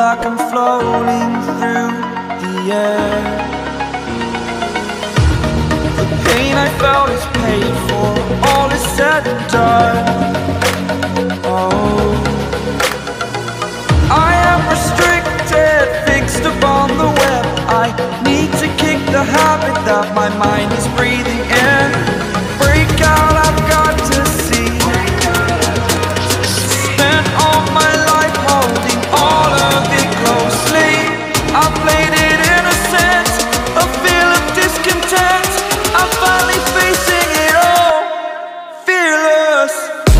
like I'm floating through the air. The pain I felt is paid for, all is said and done. Oh, I am restricted, fixed upon the web. I need to kick the habit that my mind is breathing in. Break out, I've got to see. Spent all my life holding all of it closely. I played it innocent, a feel of discontent. I'm finally facing it all, fearless.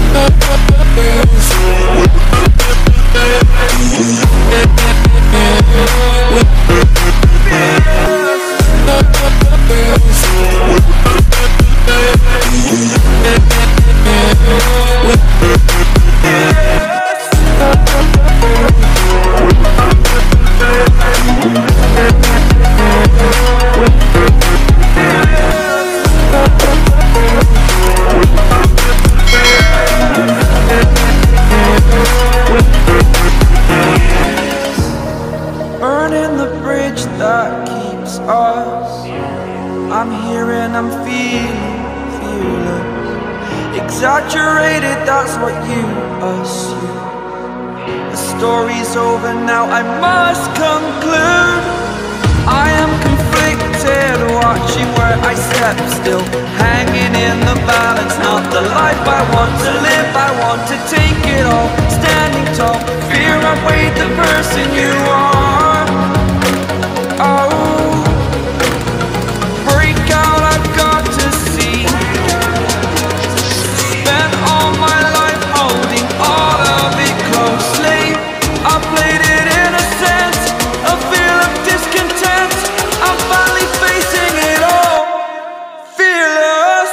Burning the bridge that keeps us. I'm here and I'm feeling fearless. Exaggerated, that's what you assume. The story's over now, I must conclude. I am conflicted, watching where I step still, hanging in the balance. Not the life I want to live, I want to take it all. Standing tall, fear outweighed the person you are. Oh, break out, I've got to see. Spent all my life holding all of it closely. I played it innocent, a feel of discontent. I'm finally facing it all, fearless.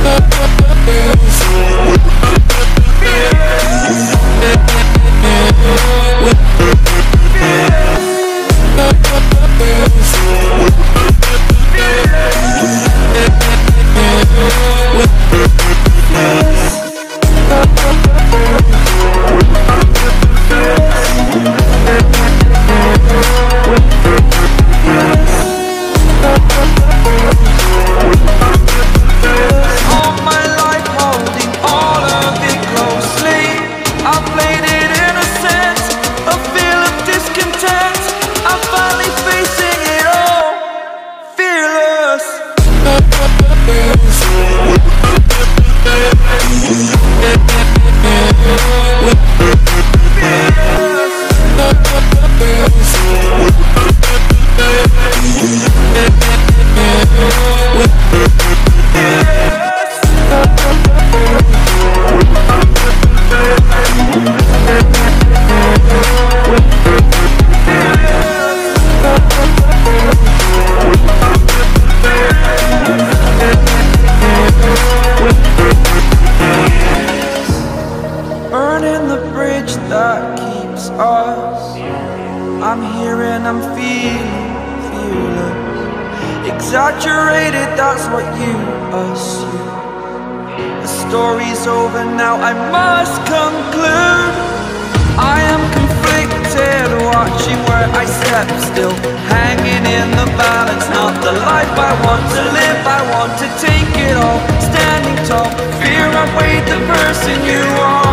Burning the bridge that keeps us. I'm here and I'm feeling fearless. Exaggerated, that's what you assume. The story's over now, I must conclude. I am conflicted, watching where I step still, hanging in the balance. Not the life I want to live, I want to take it all. Standing tall, fear outweighed the person you are.